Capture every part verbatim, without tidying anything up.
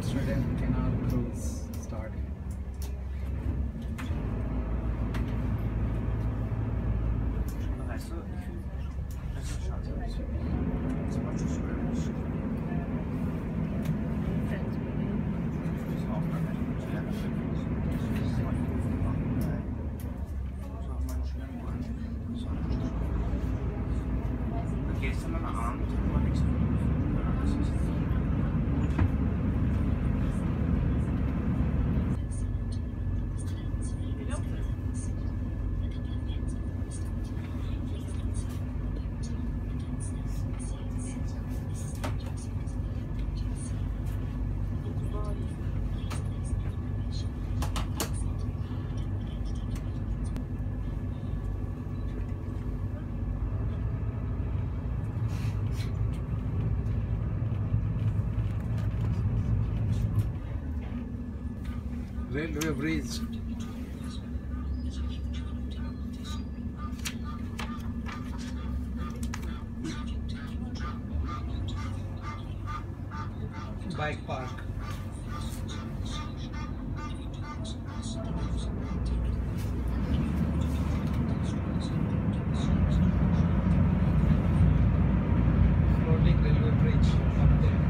Amsterdam Canal Cruise started. Railway bridge. Bike park. Floating railway bridge up there.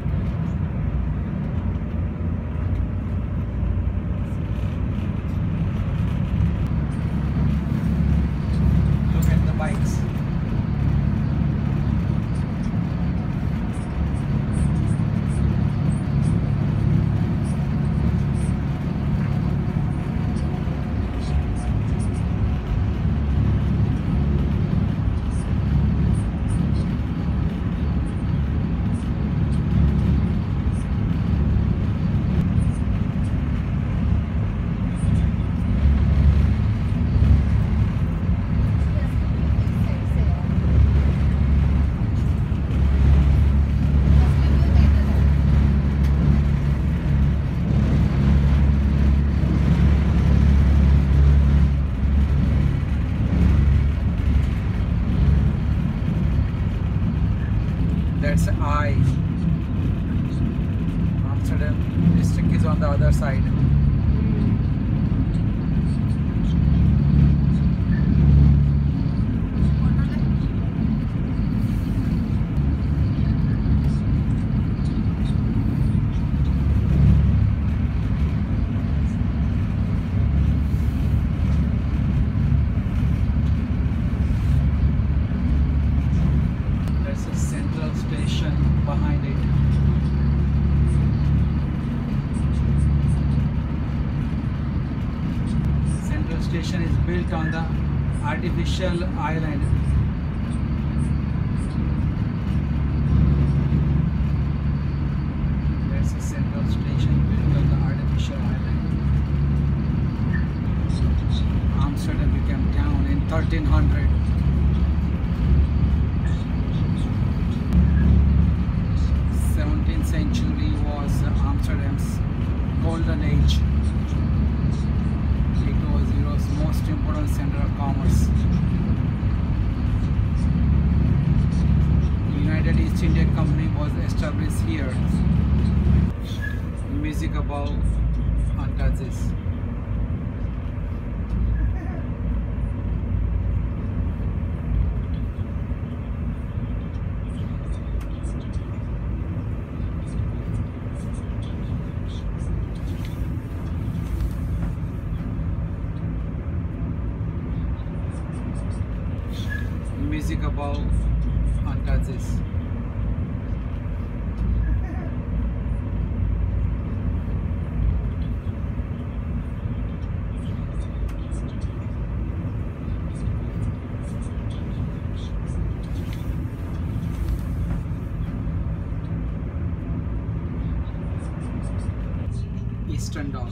Bikes. That's I. Amsterdam district is on the other side. Behind it. Central Station is built on the artificial island. There's a Central Station built on the artificial island. Amsterdam became town in thirteen hundred. seventeenth century was Amsterdam's golden age. It was Europe's most important center of commerce. United East India Company was established here. Music above untouches. Music above untouches. Eastern Dock.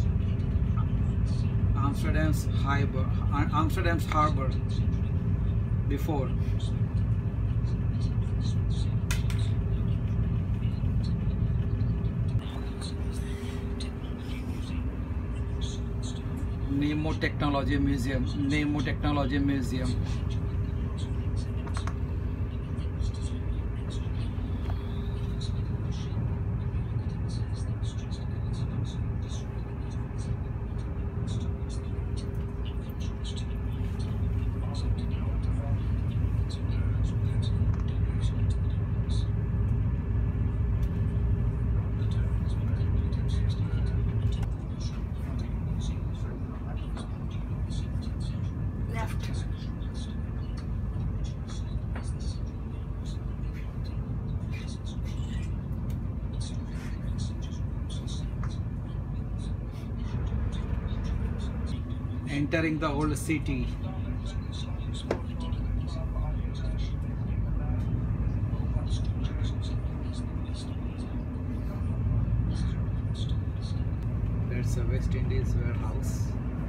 Amsterdam's harbor. Amsterdam's harbor. Before. Nemo Technology Museum. Nemo Technology Museum. Entering the old city. That's a West Indies warehouse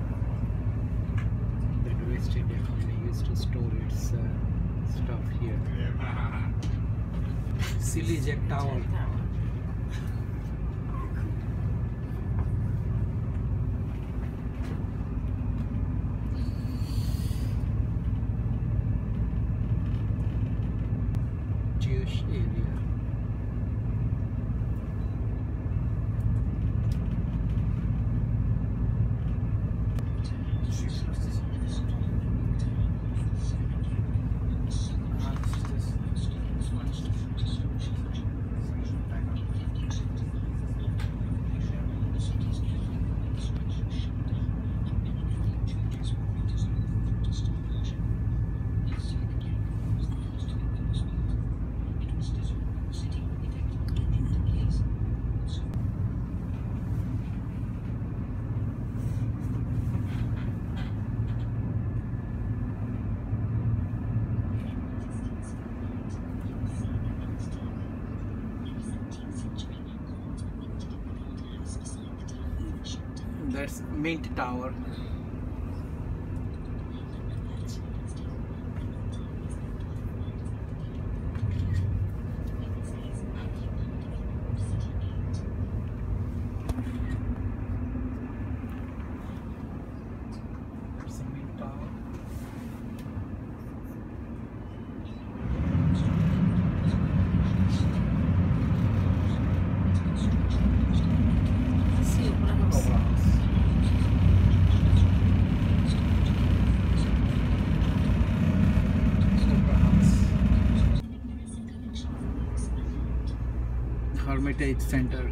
that West India Company used to store its uh, stuff here. Silly Jack Tower. Jewish area. That's Mint Tower. That's a Mint Tower. Cobra House. Hermitage Center.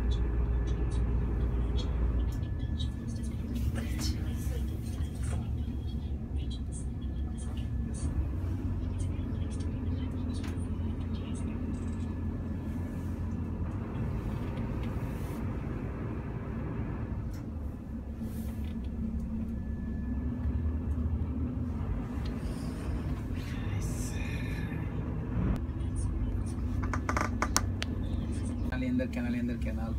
अंदर canal अंदर canal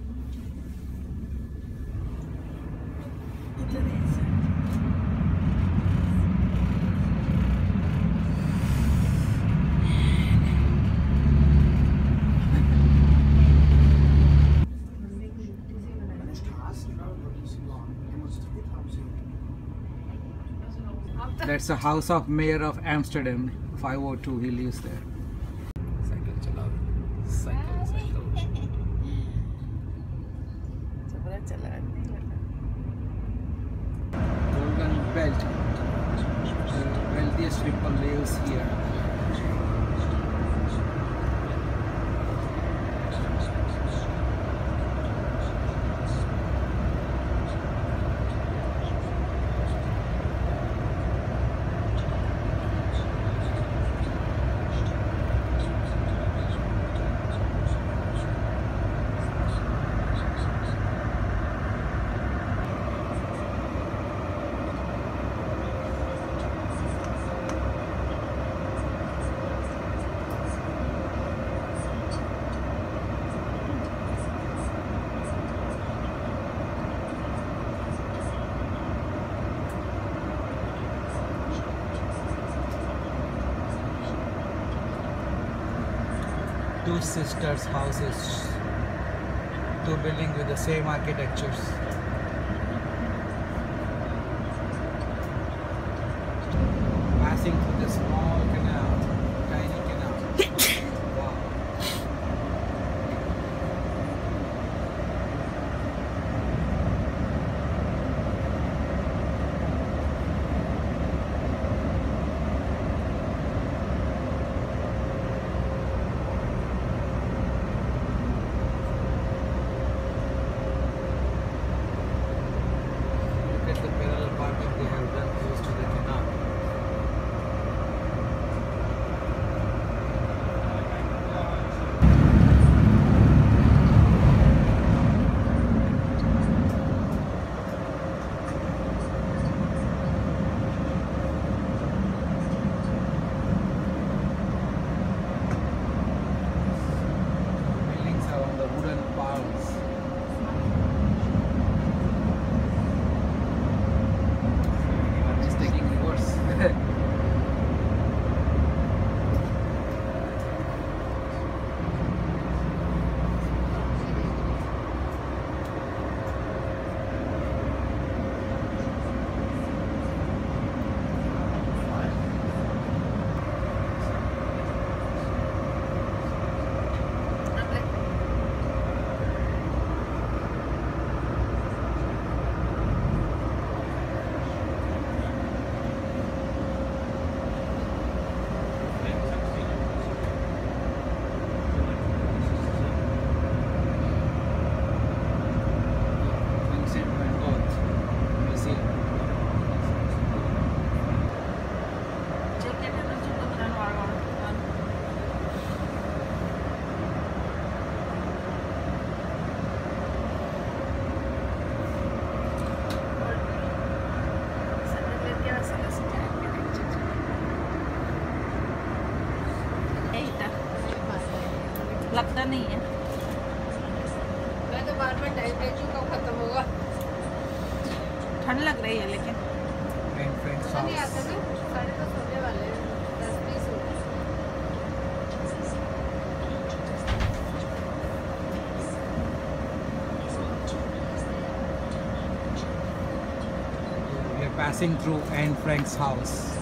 That's the house of mayor of Amsterdam. five oh two, he lives there. Cycle chalao. Cycle, cycle. Golden Belt. The wealthiest people lives here. Two sisters' houses, two buildings with the same architectures. Passing through the small canal, tiny canal. Wow. The parallel parking they have done close to the canal. नहीं है। मैं तो बार बार time देख कब खत्म होगा। ठंड लग रही है लेकिन एंड फ्रेंड्स पता नहीं आता ना, साढ़े दस होने वाले हैं, दस बीस हो गए। we are passing through Anne Frank's house.